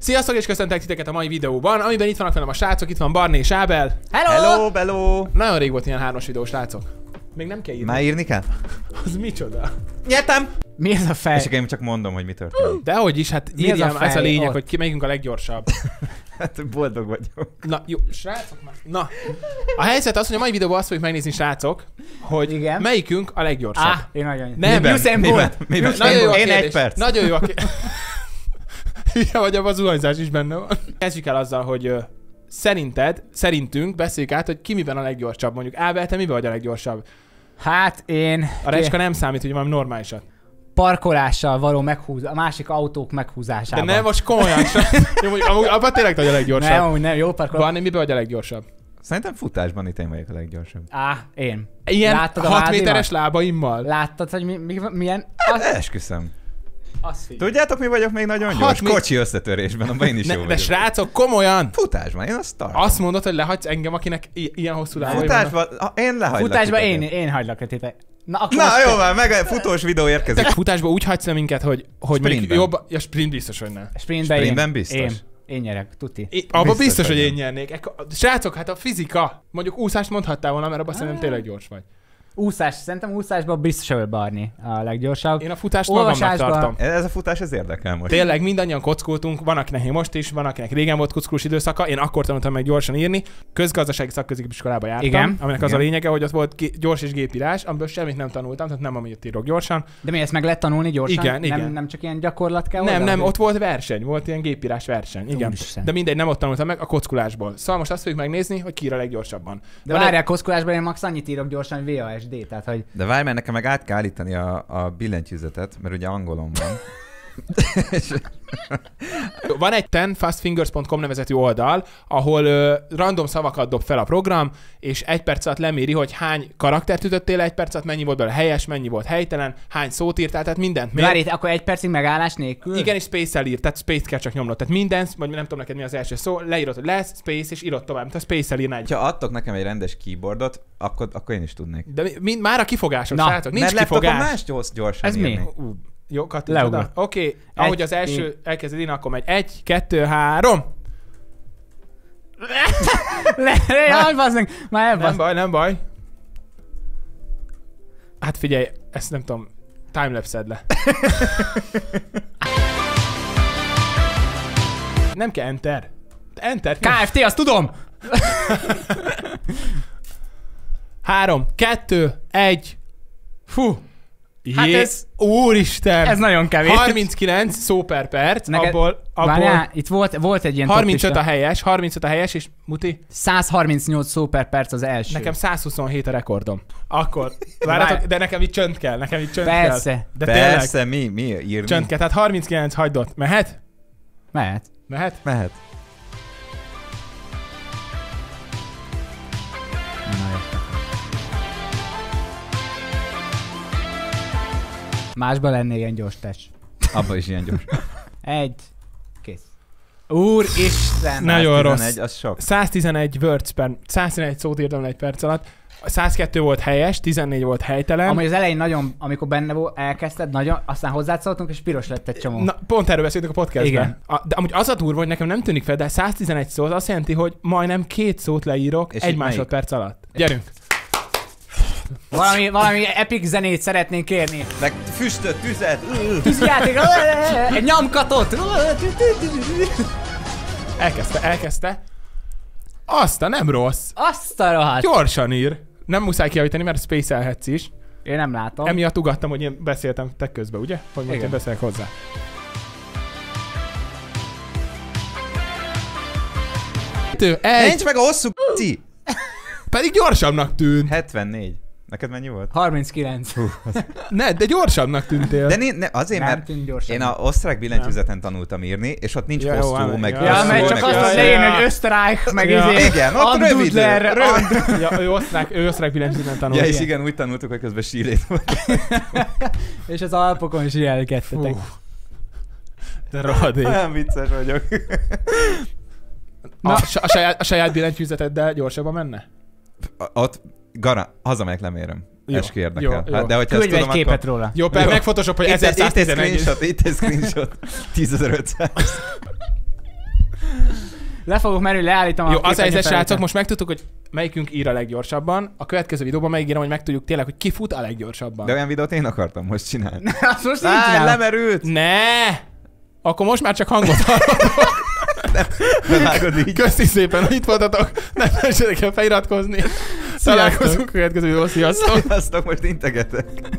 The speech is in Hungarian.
Sziasztok, és köszöntek titeket a mai videóban, amiben itt vannak velem a srácok, itt van Barni és Ábel. Hello! Hello! Nagyon rég volt ilyen 3-as videó, srácok. Még nem kell írni. Már írni kell? Az micsoda? Nyertem! Mi ez a fej? És én csak mondom, hogy mi történik. Dehogy is, hát írjam, ez a lényeg, ott? hogy ki melyikünk a leggyorsabb. Hát boldog vagyok. Na, jó, srácok már. Na, a helyzet az, hogy a mai videóban azt fogjuk megnézni, srácok, hogy igen, melyikünk a leggyorsabb. én nagyon... Nem, Usain Bolt! Miben? Nagyon jó a Én kérdés. 1 perc. Nagyon jó a kérdés. Hülye vagy, abban az zuhanyzás is benne van. Kezdjük el azzal, hogy szerintünk beszéljük át, hogy ki miben a leggyorsabb. Mondjuk Ábel, te miben vagy a leggyorsabb? Hát én... A recska nem számít, hogy valami normálisat. Parkolással való a másik autók De meghúzásában. nem, most komolyan sem. Jó, mondjuk, abban tényleg vagy a leggyorsabb. Nem, amúgy nem, jó parkolás. Barni, miben vagy a leggyorsabb? Szerintem futásban itt én vagyok a leggyorsabb. Én. Ilyen Láttad a 6 vázimat? méteres lábaimmal? Láttad, hogy milyen... Hát esküszöm. Az figyelj. Tudjátok, mi vagyok még nagyon gyors? Kocsi összetörésben, abban én is jó De vagyok. srácok, komolyan! Futásban, én azt tartom. Azt mondod, hogy lehagysz engem, akinek ilyen hosszú lábai vannak? Futásban, én lehagylak. Futásban titeket. én hagylak a titeket. Na, akkor Na most jó, már meg a futós videó érkezik. Te futásban úgy hagysz le minket, hogy mondjuk Sprintben. jobb... Ja, sprint biztos, hogy nem. Sprintben biztos. Én nyerek, tuti. Abban biztos, hogy hogy én nem. nyernék. Srácok, hát a fizika. Mondjuk úszást mondhattál volna, mert abban szerintem tényleg gyors vagy. Szerintem úszásban biztos, hogy Barni a leggyorsabb. Én a futást magamnak Olvasásban- tartom. Ez a futás, ez érdekel most. Tényleg mindannyian kockultunk, van akinek most is, van akinek régen volt kockulós időszaka, én akkor tanultam meg gyorsan írni. Közgazdasági szakközépiskolába jártam, Igen. aminek az a Igen. lényege, hogy ott volt gyors és gépírás, amiből semmit nem tanultam, tehát nem amit írok gyorsan. De mi ezt meg lehet tanulni gyorsan? Igen, igen. Nem csak ilyen gyakorlat kell Nem, hozzá, nem, vagy- ott volt verseny, volt ilyen gépírás verseny, igen. Úristen. De mindegy, nem ott tanultam meg, a kockulásból. Szóval most azt fogjuk megnézni, hogy ki ír a leggyorsabban. De Van várjál, koszkolásban én max annyit írok gyorsan, hogy VASD, tehát hogy... De várj, mert nekem meg át kell állítani a billentyűzetet, mert ugye angolom van. Van egy 10fastfingers.com nevezetű oldal, ahol random szavakat dob fel a program, és 1 perc alatt leméri, hogy hány karaktert ütöttél 1 perc alatt, mennyi volt belőle helyes, mennyi volt helytelen, hány szót írtál, tehát mindent mér. Várj, akkor 1 percig megállás nélkül? Igen, és space-el ír, tehát space kell csak nyomnod. Tehát minden, vagy nem tudom neked mi az első szó, leírod, hogy lesz, space, és írod tovább, mint a space-el írná egy. Ha adtok nekem egy rendes keyboardot, akkor én is tudnék. De már a kifogások, Na, srácok, nincs mert laptopon kifogás. más gyorsan Ez mi? írni. Jó, Kati, Leugrott. Oké, ahogy az első elkezded írni, akkor megy 1, 2, 3. Jaj, bazdmeg, már Nem elbaszt. baj, nem baj. Hát figyelj, ezt nem tudom, timelapse-ed le. Nem kell enter. Enter. KFT, azt tudom! 3, 2, 1. Fú. Hát Jé, ez- úristen. Ez nagyon kevés. 39 szó per perc, Neked- abból Várjál, itt volt egy ilyen 35 a helyes, és Muti, 138 szó per perc az első. nekem 127 a rekordom. Akkor, várjátok, de nekem itt csönd kell, Persze. kell. De tényleg, Persze, mi írni? csönd kell, tehát 39 hagyd ott. Mehet? Mehet. Mehet? Mehet. Na, jó. Másban lennél ilyen gyors test. Abba is ilyen gyors. 1, kész. Úristen! Nagyon 111, rossz. az sok. 111 words per, 111 szót írtam le 1 perc alatt. 102 volt helyes, 14 volt helytelen. Amúgy az elején nagyon, amikor benne volt, elkezdted, nagyon, aztán hozzászóltunk, és piros lett egy csomó. Na, pont erről beszéltünk a podcastben. Igen. De amúgy az a durva, hogy nekem nem tűnik fel, de 111 szó az azt jelenti, hogy majdnem 2 szót leírok És 1 itt melyik? másodperc alatt. Gyerünk! Valami epic zenét szeretnénk kérni. Meg füstöt, tüzet. Tűzjáték, egy nyomkatot. Elkezdte. Aztán nem rossz. Azt a rohadt. Gyorsan ír. Nem muszáj kijavítani, mert space-elhetsz is. Én nem látom. Emiatt ugattam, hogy én beszéltem te közben, ugye? Hogy most én Igen. beszélek hozzá. Nincs meg a hosszú c***i. Pedig gyorsabbnak tűnt. 74. Neked mennyi volt? 39. Ne, de gyorsabbnak tűntél. De azért, Nem mert tűnt gyorsan. én a osztrák billentyűzeten tanultam írni, és ott nincs Ja, jó, hosszú, áll- meg ja, hosszú, Ja, mert csak meg azt ja, az hosszú. ja. leírni, hogy Österreich, meg Ja. izé. Igen, ott rövid. Andudler, Ja, ő osztrák billentyűzetben tanult. Ja, és igen, úgy tanultuk, hogy közben sílét volt. és az Alpokon is jelgettetek. Fú. De rohadék. Olyan vicces vagyok. A saját billentyűzeteddel gyorsabban menne? Ott hazamegyek, lemérem. Jó, Eskü jó, érdekel. jó. Hát, de hogyha Küldj ezt egy tudom, képet akkor... róla. Jó, per Jó. meg Photoshop, hogy Itt egy 1111. screenshot, 10.500. Le fogok merülni, leállítom Jó, a az helyzet, srácok, most... most megtudtuk, hogy melyikünk ír a leggyorsabban. A következő videóban megígérem, hogy megtudjuk tényleg, hogy ki fut a leggyorsabban. De olyan videót én akartam most csinálni. Azt most így csinálom. Lemerült! Ne! Akkor most már csak hangot hallgatok. Bevágod így. Köszi szépen, hogy itt voltatok. Nem felejtsétek el feliratkozni. Találkozunk a következő videóban. Sziasztok! Sziasztok, most integetek.